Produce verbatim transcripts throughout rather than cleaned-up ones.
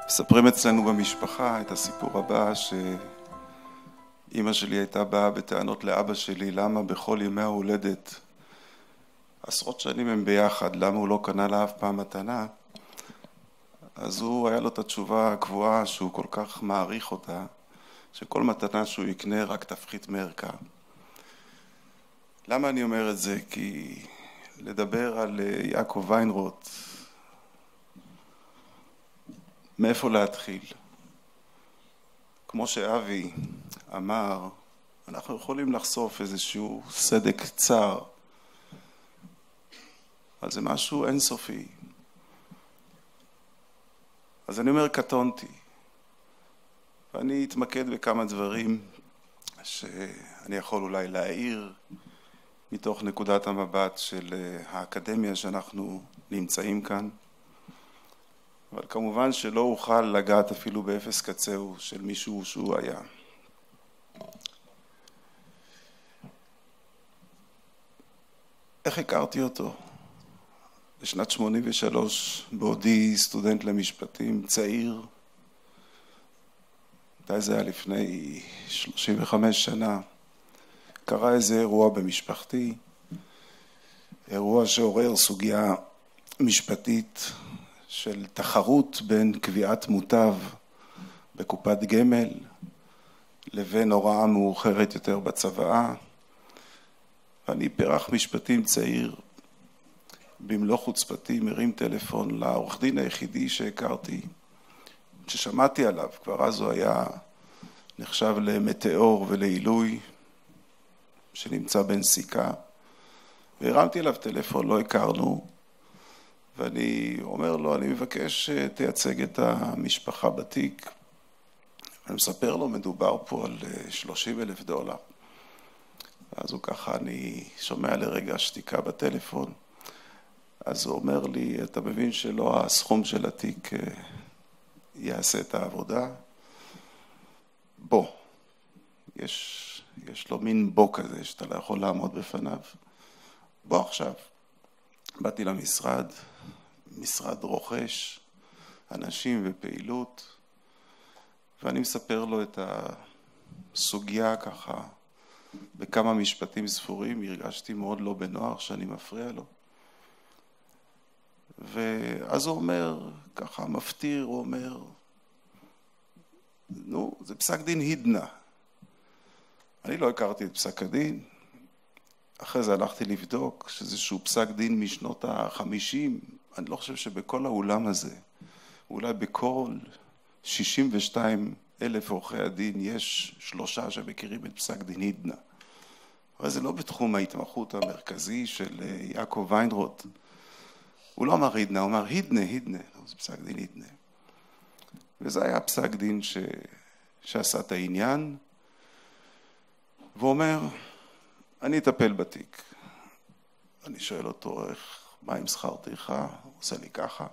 מספרים אצלנו במשפחה את הסיפור הבא, שאמא שלי הייתה באה בטענות לאבא שלי למה בכל ימי ההולדת עשרות שנים הם ביחד, למה הוא לא קנה לה אף פעם מתנה. אז הוא היה לו את התשובה הקבועה שהוא כל כך מעריך אותה, שכל מתנה שהוא יקנה רק תפחית מערכה. למה אני אומר את זה? כי לדבר על יעקב ויינרוט, מאיפה להתחיל? כמו שאבי אמר, אנחנו יכולים לחשוף איזשהו סדק קצר, אבל זה משהו אינסופי. אז אני אומר קטונתי, ואני אתמקד בכמה דברים שאני יכול אולי להעיר מתוך נקודת המבט של האקדמיה שאנחנו נמצאים כאן, אבל כמובן שלא אוכל לגעת אפילו באפס קצהו של מישהו שהוא היה. איך הכרתי אותו? בשנת שמונים ושלוש, בעודי סטודנט למשפטים, צעיר, מתי זה היה לפני שלושים וחמש שנה, קרה איזה אירוע במשפחתי, אירוע שעורר סוגיה משפטית של תחרות בין קביעת מוטב בקופת גמל לבין הוראה מאוחרת יותר בצוואה. ואני פרח משפטים צעיר, במלוא חוצפתי מרים טלפון לעורך דין היחידי שהכרתי, ששמעתי עליו, כבר אז הוא היה נחשב למטאור ולעילוי, שנמצא בנסיקה, והרמתי אליו טלפון, לא הכרנו, ואני אומר לו, אני מבקש שתייצג את המשפחה בתיק. אני מספר לו, מדובר פה על שלושים אלף דולר. אז הוא ככה, אני שומע לרגע שתיקה בטלפון. אז הוא אומר לי, אתה מבין שלא הסכום של התיק יעשה את העבודה? בוא. יש, יש לו מין בוא כזה שאתה לא יכול לעמוד בפניו. בוא עכשיו. באתי למשרד, משרד רוכש, אנשים ופעילות, ואני מספר לו את הסוגיה ככה, בכמה משפטים ספורים, הרגשתי מאוד לא בנוח שאני מפריע לו. ואז הוא אומר, ככה מפתיר, הוא אומר, נו, זה פסק דין הידנה. אני לא הכרתי את פסק הדין, אחרי זה הלכתי לבדוק שאיזשהו פסק דין משנות החמישים, אני לא חושב שבכל האולם הזה, אולי בכל שישים ושתיים אלף עורכי הדין יש שלושה שמכירים את פסק דין הידנה. אבל זה לא בתחום ההתמחות המרכזי של יעקב ויינרוט. הוא לא אמר הידנה, הוא אמר הידנה, הידנה, זה פסק דין הידנה. וזה היה פסק דין ש... שעשה את העניין, והוא אומר, אני אטפל בתיק. אני שואל אותו, איך, מה עם שכר טרחה? הוא עושה לי ככה.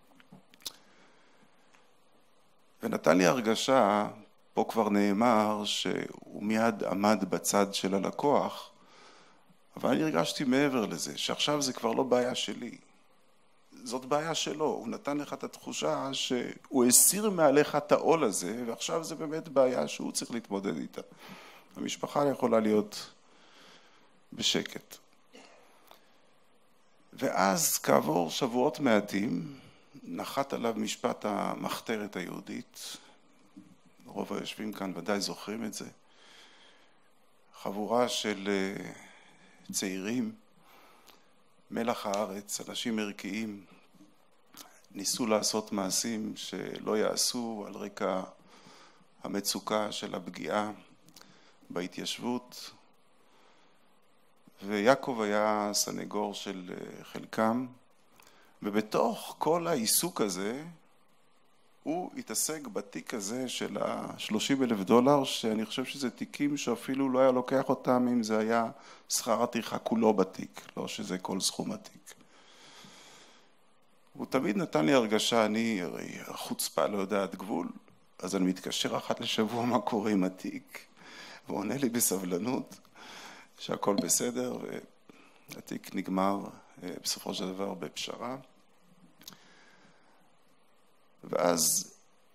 ונתן לי הרגשה, פה כבר נאמר, שהוא מיד עמד בצד של הלקוח, אבל אני הרגשתי מעבר לזה, שעכשיו זה כבר לא בעיה שלי. זאת בעיה שלו. הוא נתן לך את התחושה שהוא הסיר מעליך את העול הזה, ועכשיו זה באמת בעיה שהוא צריך להתמודד איתה. המשפחה יכולה להיות בשקט. ואז כעבור שבועות מעטים, נחת עליו משפט המחתרת היהודית. רוב היושבים כאן ודאי זוכרים את זה. חבורה של צעירים, מלח הארץ, אנשים ערכיים, ניסו לעשות מעשים שלא יעשו על רקע המצוקה של הפגיעה בהתיישבות. ויעקב היה סנגור של חלקם, ובתוך כל העיסוק הזה, הוא התעסק בתיק הזה של ה-שלושים אלף דולר, שאני חושב שזה תיקים שאפילו לא היה לוקח אותם אם זה היה שכר הטרחה כולו בתיק, לא שזה כל סכום התיק. הוא תמיד נתן לי הרגשה, אני הרי החוצפה לא יודעת גבול, אז אני מתקשר אחת לשבוע מה קורה עם התיק, והוא עונה לי בסבלנות שהכל בסדר, והתיק נגמר בסופו של דבר בפשרה. ואז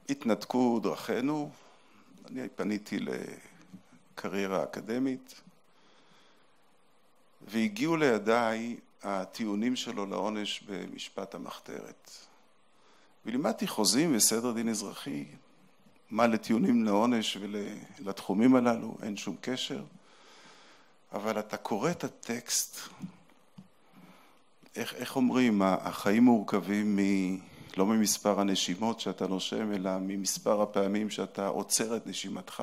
התנתקו דרכינו, אני פניתי לקריירה אקדמית, והגיעו לידיי הטיעונים שלו לעונש במשפט המחתרת. ולימדתי חוזים וסדר דין אזרחי, מה לטיעונים לעונש ולתחומים הללו, אין שום קשר. אבל אתה קורא את הטקסט, איך, איך אומרים, החיים מורכבים מ, לא ממספר הנשימות שאתה נושם, אלא ממספר הפעמים שאתה עוצר את נשימתך.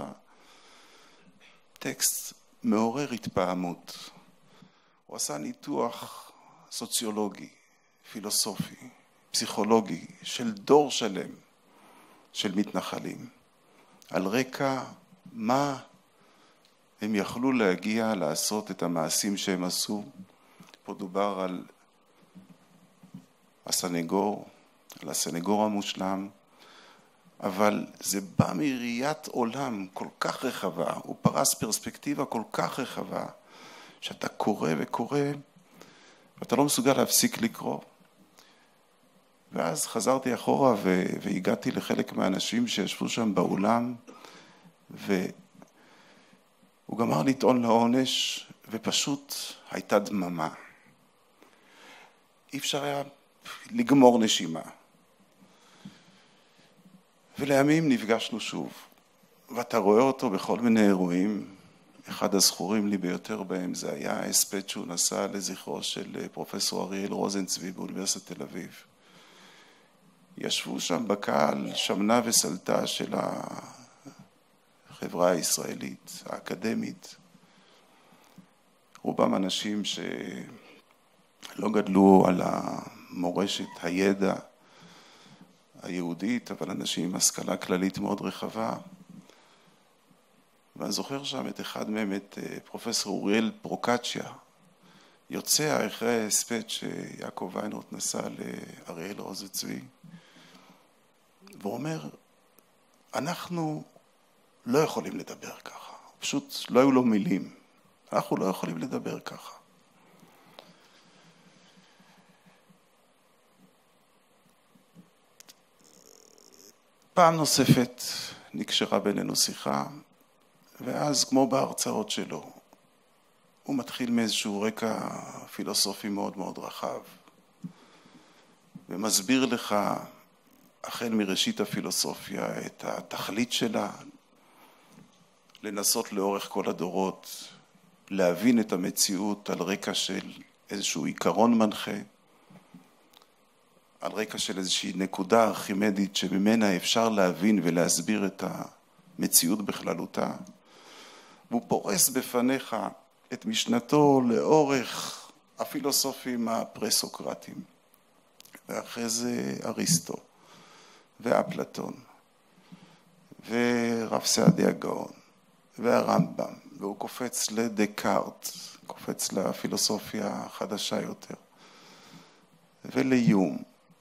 טקסט מעורר התפעמות. הוא עשה ניתוח סוציולוגי, פילוסופי, פסיכולוגי, של דור שלם של מתנחלים. על רקע מה הם יכלו להגיע לעשות את המעשים שהם עשו. פה דובר על הסנגור, על הסנגור המושלם, אבל זה בא מראיית עולם כל כך רחבה, הוא פרס פרספקטיבה כל כך רחבה, שאתה קורא וקורא, ואתה לא מסוגל להפסיק לקרוא. ואז חזרתי אחורה והגעתי לחלק מהאנשים שישבו שם באולם, והוא גמר לטעון לעונש, ופשוט הייתה דממה. אי אפשר היה לגמור נשימה. ולימים נפגשנו שוב, ואתה רואה אותו בכל מיני אירועים. אחד הזכורים לי ביותר בהם זה היה ההספד שהוא נסע לזכרו של פרופסור אריאל רוזנצבי באוניברסיטת תל אביב. ישבו שם בקהל שמנה וסלטה של החברה הישראלית, האקדמית. רובם אנשים שלא גדלו על המורשת, הידע היהודית, אבל אנשים עם השכלה כללית מאוד רחבה. ואני זוכר שם את אחד מהם, את פרופסור אוריאל פרוקצ'יה, יוצא אחרי ההספד שיעקב ויינרוט נסע לאריאל רוזנצבי, והוא אומר, אנחנו לא יכולים לדבר ככה, פשוט לא היו לו מילים, אנחנו לא יכולים לדבר ככה. פעם נוספת נקשרה בינינו שיחה, ואז כמו בהרצאות שלו, הוא מתחיל מאיזשהו רקע פילוסופי מאוד מאוד רחב, ומסביר לך החל מראשית הפילוסופיה את התכלית שלה, לנסות לאורך כל הדורות, להבין את המציאות על רקע של איזשהו עיקרון מנחה, על רקע של איזושהי נקודה ארכימדית שממנה אפשר להבין ולהסביר את המציאות בכללותה, והוא פורס בפניך את משנתו לאורך הפילוסופים הפרסוקרטיים, ואחרי זה אריסטו ואפלטון ורב סעדיה גאון והרמב"ם, והוא קופץ לדקארט, קופץ לפילוסופיה החדשה יותר, וליום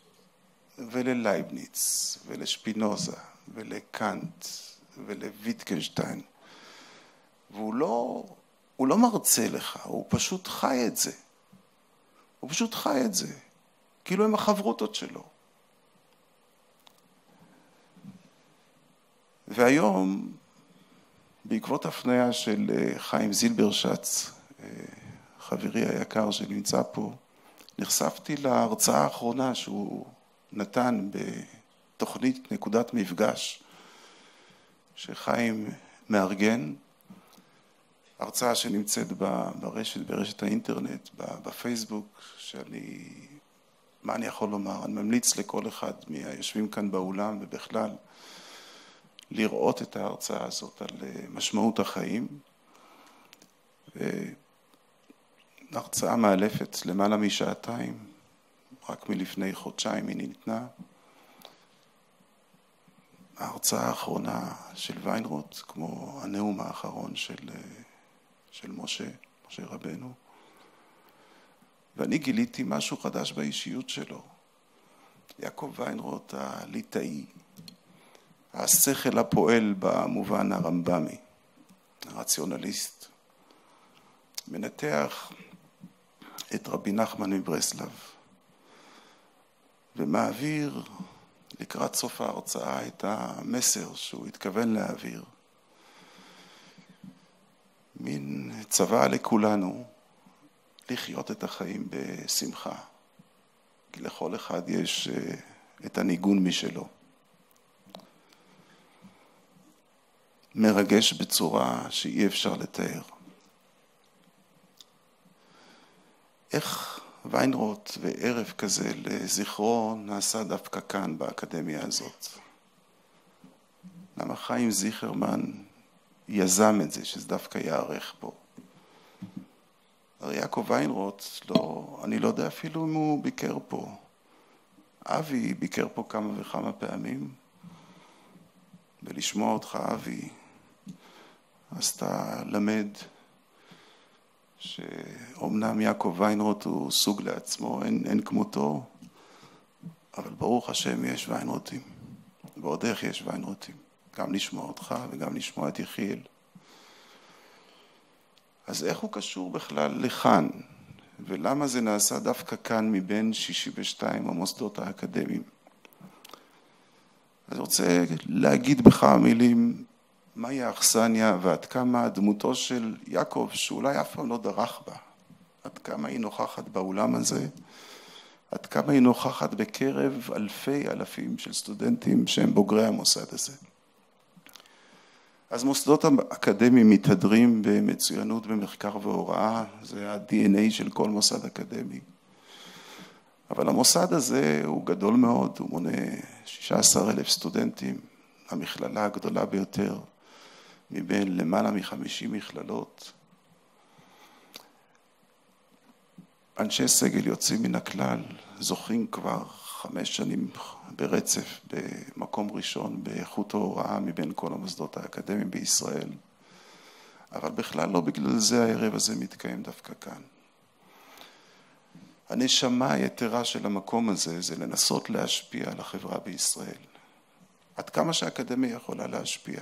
וללייבניץ ולשפינוזה ולקאנט ולוויטקנשטיין, והוא לא, הוא לא מרצה לך, הוא פשוט חי את זה. הוא פשוט חי את זה, כאילו הם החברותות שלו. והיום, בעקבות הפניה של חיים זילברשץ, חברי היקר שנמצא פה, נחשפתי להרצאה האחרונה שהוא נתן בתוכנית נקודת מפגש, שחיים מארגן, הרצאה שנמצאת ברשת, ברשת האינטרנט, בפייסבוק, שאני, מה אני יכול לומר, אני ממליץ לכל אחד מהיושבים כאן באולם ובכלל, לראות את ההרצאה הזאת על משמעות החיים. והרצאה מאלפת למעלה משעתיים, רק מלפני חודשיים היא ניתנה. ההרצאה האחרונה של ויינרוט, כמו הנאום האחרון של, של משה, משה רבנו. ואני גיליתי משהו חדש באישיות שלו. יעקב ויינרוט הליטאי, השכל הפועל במובן הרמב"מי, הרציונליסט, מנתח את רבי נחמן מברסלב, ומעביר לקראת סוף ההרצאה את המסר שהוא התכוון להעביר. מין צבא לכולנו לחיות את החיים בשמחה. כי לכל אחד יש את הניגון משלו. מרגש בצורה שאי אפשר לתאר. איך ויינרוט וערב כזה לזכרו נעשה דווקא כאן באקדמיה הזאת? למה חיים זיכרמן יזם את זה, שזה דווקא יערך פה? הרי יעקב ויינרוט, לא, אני לא יודע אפילו אם הוא ביקר פה. אבי ביקר פה כמה וכמה פעמים, ולשמוע אותך אבי, אז אתה למד שאומנם יעקב ויינרוט הוא סוג לעצמו, אין, אין כמותו, אבל ברוך השם יש ויינרוטים, ועוד איך יש ויינרוטים, גם לשמוע אותך וגם לשמוע את יחיאל. אז איך הוא קשור בכלל לכאן, ולמה זה נעשה דווקא כאן מבין שישים ושתיים המוסדות האקדמיים? אז אני רוצה להגיד בכמה מילים מהי האכסניה ועד כמה דמותו של יעקב, שאולי אף פעם לא דרך בה, עד כמה היא נוכחת באולם הזה, עד כמה היא נוכחת בקרב אלפי אלפים של סטודנטים שהם בוגרי המוסד הזה. אז מוסדות האקדמיים מתהדרים במצוינות במחקר והוראה, זה ה-די אן איי של כל מוסד אקדמי. אבל המוסד הזה הוא גדול מאוד, הוא מונה שישה עשר אלף סטודנטים, המכללה הגדולה ביותר, מבין למעלה מ-חמישים מכללות. אנשי סגל יוצאים מן הכלל, זוכים כבר חמש שנים ברצף במקום ראשון באיכות ההוראה מבין כל המוסדות האקדמיים בישראל. אבל בכלל לא בגלל זה הערב הזה מתקיים דווקא כאן. הנשמה היתרה של המקום הזה זה לנסות להשפיע על החברה בישראל. עד כמה שהאקדמיה יכולה להשפיע.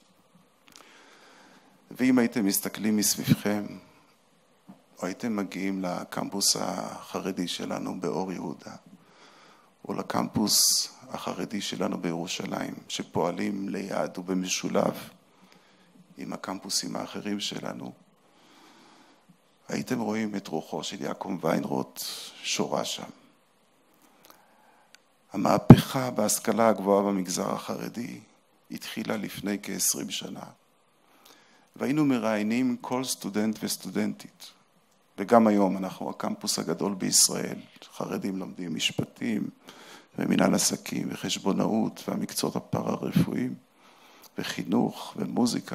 ואם הייתם מסתכלים מסביבכם, או הייתם מגיעים לקמפוס החרדי שלנו באור יהודה, או לקמפוס החרדי שלנו בירושלים, שפועלים ליד ובמשולב עם הקמפוסים האחרים שלנו, הייתם רואים את רוחו של יעקב ויינרוט שורה שם. המהפכה בהשכלה הגבוהה במגזר החרדי התחילה לפני כ-עשרים שנה, והיינו מראיינים כל סטודנט וסטודנטית. וגם היום אנחנו הקמפוס הגדול בישראל, חרדים לומדים משפטים ומנהל עסקים וחשבונאות והמקצועות הפארה-רפואיים וחינוך ומוזיקה.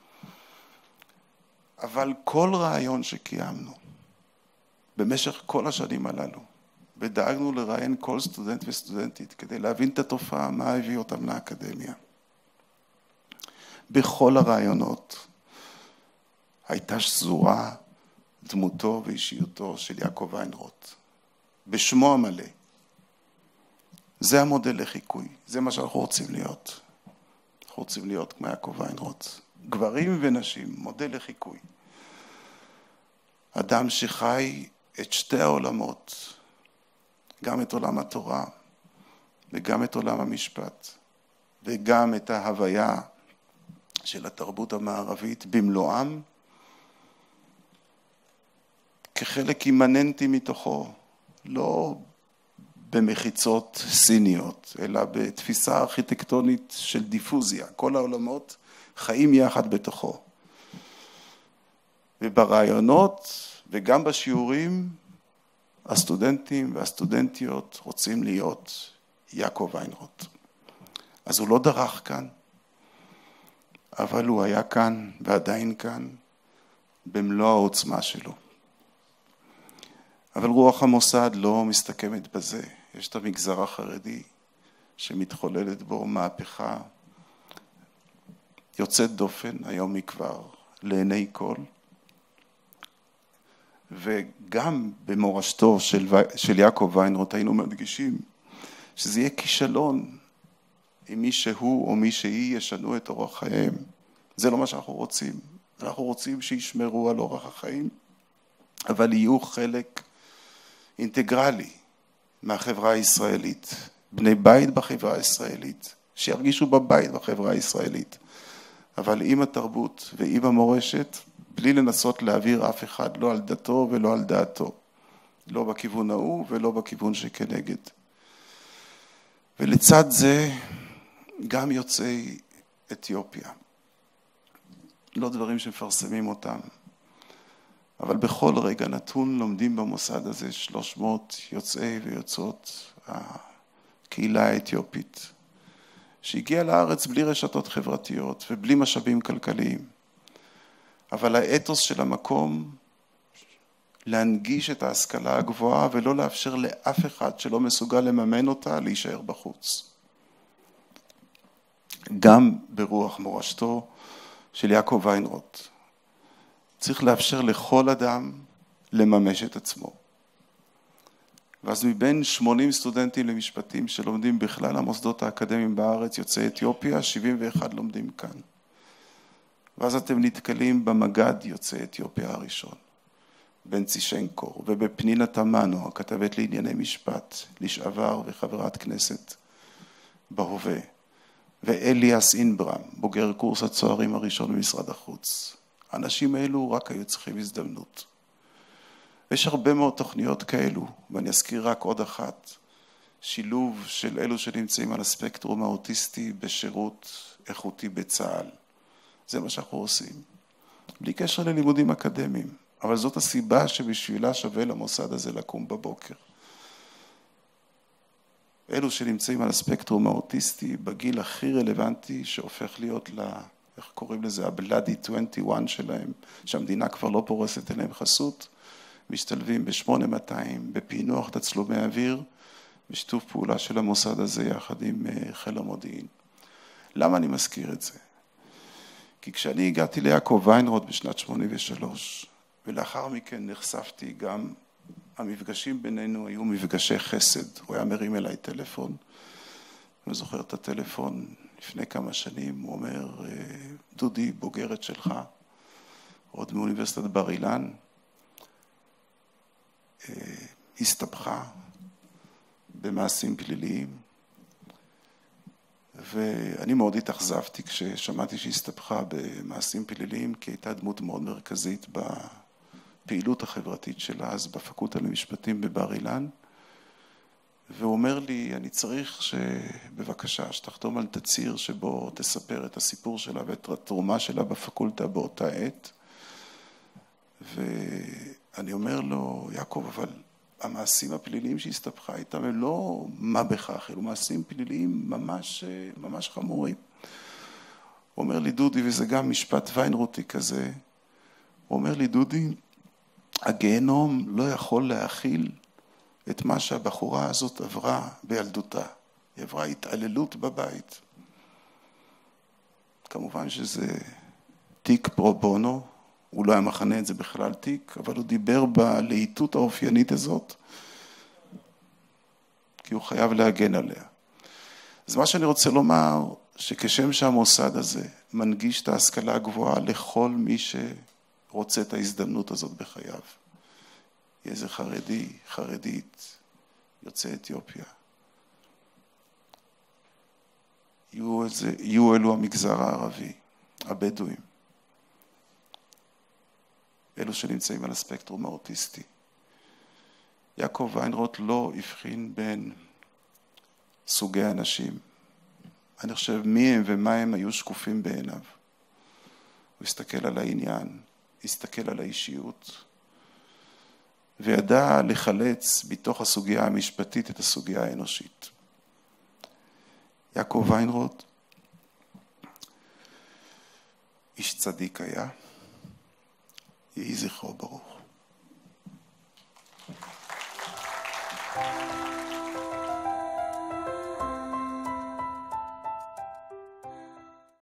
אבל כל רעיון שקיימנו במשך כל השנים הללו, ודאגנו לראיין כל סטודנט וסטודנטית כדי להבין את התופעה, מה הביא אותם לאקדמיה. בכל הרעיונות הייתה שזורה דמותו ואישיותו של יעקב ויינרוט, בשמו המלא. זה המודל לחיקוי, זה מה שאנחנו רוצים להיות. אנחנו רוצים להיות כמו יעקב ויינרוט. גברים ונשים, מודל לחיקוי. אדם שחי את שתי העולמות, גם את עולם התורה וגם את עולם המשפט, וגם את ההוויה של התרבות המערבית במלואם, כחלק אימננטי מתוכו, לא במחיצות סיניות, אלא בתפיסה ארכיטקטונית של דיפוזיה. כל העולמות חיים יחד בתוכו. וברעיונות וגם בשיעורים, הסטודנטים והסטודנטיות רוצים להיות יעקב ויינרוט. אז הוא לא דרך כאן, אבל הוא היה כאן ועדיין כאן במלוא העוצמה שלו. אבל רוח המוסד לא מסתכמת בזה. יש את המגזר החרדי שמתחוללת בו מהפכה יוצאת דופן היום מכבר לעיני כל. וגם במורשתו של, של יעקב ויינרוט היינו מדגישים שזה יהיה כישלון אם מי שהוא או מי שהיא ישנו את אורח חייהם. זה לא מה שאנחנו רוצים. אנחנו רוצים שישמרו על אורח החיים, אבל יהיו חלק אינטגרלי מהחברה הישראלית, בני בית בחברה הישראלית, שירגישו בבית בחברה הישראלית, אבל עם התרבות ועם המורשת, בלי לנסות להעביר אף אחד, לא על דתו ולא על דעתו, לא בכיוון ההוא ולא בכיוון שכנגד. ולצד זה גם יוצאי אתיופיה, לא דברים שמפרסמים אותם, אבל בכל רגע נתון לומדים במוסד הזה שלוש מאות יוצאי ויוצאות הקהילה האתיופית, שהגיעה לארץ בלי רשתות חברתיות ובלי משאבים כלכליים. אבל האתוס של המקום להנגיש את ההשכלה הגבוהה ולא לאפשר לאף אחד שלא מסוגל לממן אותה להישאר בחוץ. גם ברוח מורשתו של יעקב ויינרוט. צריך לאפשר לכל אדם לממש את עצמו. ואז מבין שמונים סטודנטים למשפטים שלומדים בכלל המוסדות האקדמיים בארץ, יוצאי אתיופיה, שבעים ואחד לומדים כאן. ואז אתם נתקלים במגד יוצאי אתיופיה הראשון, בנצי שנקור, ובפנינה תמנו, הכתבת לענייני משפט, לשעבר וחברת כנסת בהווה, ואליאס אינברם, בוגר קורס הצוערים הראשון במשרד החוץ. האנשים האלו רק היו צריכים הזדמנות. יש הרבה מאוד תוכניות כאלו, ואני אזכיר רק עוד אחת, שילוב של אלו שנמצאים על הספקטרום האוטיסטי בשירות איכותי בצה"ל. זה מה שאנחנו עושים, בלי קשר ללימודים אקדמיים, אבל זאת הסיבה שבשבילה שווה למוסד הזה לקום בבוקר. אלו שנמצאים על הספקטרום האוטיסטי בגיל הכי רלוונטי שהופך להיות ל... איך קוראים לזה? הבלאדי עשרים ואחת שלהם, שהמדינה כבר לא פורסת אליהם חסות, משתלבים ב-שמונה מאתיים, בפענוח תצלומי אוויר, בשיתוף פעולה של המוסד הזה יחד עם חיל המודיעין. למה אני מזכיר את זה? כי כשאני הגעתי ליעקב ויינרוט בשנת שמונים ושלוש, ולאחר מכן נחשפתי גם, המפגשים בינינו היו מפגשי חסד, הוא היה מרים אליי טלפון, אני זוכר את הטלפון לפני כמה שנים, הוא אומר, דודי, בוגרת שלך, עוד מאוניברסיטת בר אילן, הסתבכה במעשים פליליים, ואני מאוד התאכזבתי כששמעתי שהסתבכה במעשים פליליים, כי הייתה דמות מאוד מרכזית בפעילות החברתית שלה, אז בפקולטה למשפטים בבר אילן, והוא אומר לי, אני צריך שבבקשה, שתחתום על תצהיר שבו תספר את הסיפור שלה ואת התרומה שלה בפקולטה באותה עת, ואני אומר לו, יעקב, אבל המעשים הפליליים שהסתבכה איתם הם לא מה בכך, אלו מעשים פליליים ממש, ממש חמורים. הוא אומר לי, דודי, וזה גם משפט ויינרוטי כזה, הוא אומר לי, דודי, הגיהנום לא יכול להכיל את מה שהבחורה הזאת עברה בילדותה. היא עברה התעללות בבית. כמובן שזה תיק פרו בונו, הוא לא היה מכנה את זה בכלל תיק, אבל הוא דיבר בלהיטות האופיינית הזאת, כי הוא חייב להגן עליה. אז מה שאני רוצה לומר, שכשם שהמוסד הזה מנגיש את ההשכלה הגבוהה לכל מי שרוצה את ההזדמנות הזאת בחייו. איזה חרדי, חרדית, יוצא אתיופיה. יהיו, איזה, יהיו אלו המגזר הערבי, הבדואים. אלו שנמצאים על הספקטרום האוטיסטי. יעקב ויינרוט לא הבחין בין סוגי אנשים. אני חושב מי הם ומה הם היו שקופים בעיניו. הוא הסתכל על העניין, הסתכל על האישיות, וידע לחלץ בתוך הסוגיה המשפטית את הסוגיה האנושית. יעקב ויינרוט, איש צדיק היה, יהי זכרו ברוך.